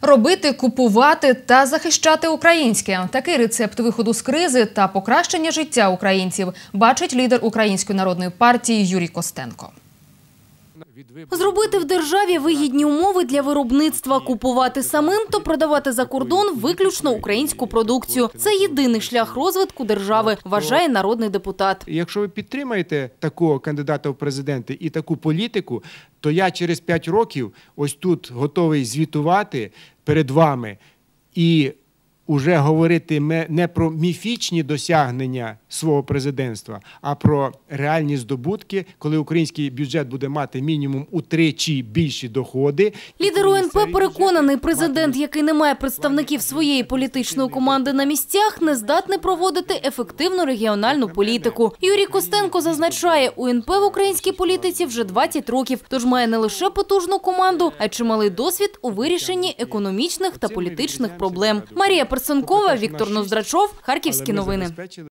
Робити, купувати та захищати українське – такий рецепт виходу з кризи та покращення життя українців бачить лідер Української народної партії Юрій Костенко. Зробити в державі вигідні умови для виробництва, купувати самим, то продавати за кордон виключно українську продукцію. Це єдиний шлях розвитку держави, вважає народний депутат. Якщо ви підтримаєте такого кандидата в президенти і таку політику, то я через 5 років ось тут готовий звітувати перед вами і уже говорити не про міфічні досягнення свого президентства, а про реальні здобутки, коли український бюджет буде мати мінімум утричі більші доходи. Лідер УНП переконаний, президент, який не має представників своєї політичної команди на місцях, не здатний проводити ефективну регіональну політику. Юрій Костенко зазначає, УНП в українській політиці вже 20 років, тож має не лише потужну команду, а й чималий досвід у вирішенні економічних та політичних проблем. Марія Персенкова, Віктор Ноздрачов, Харківські новини.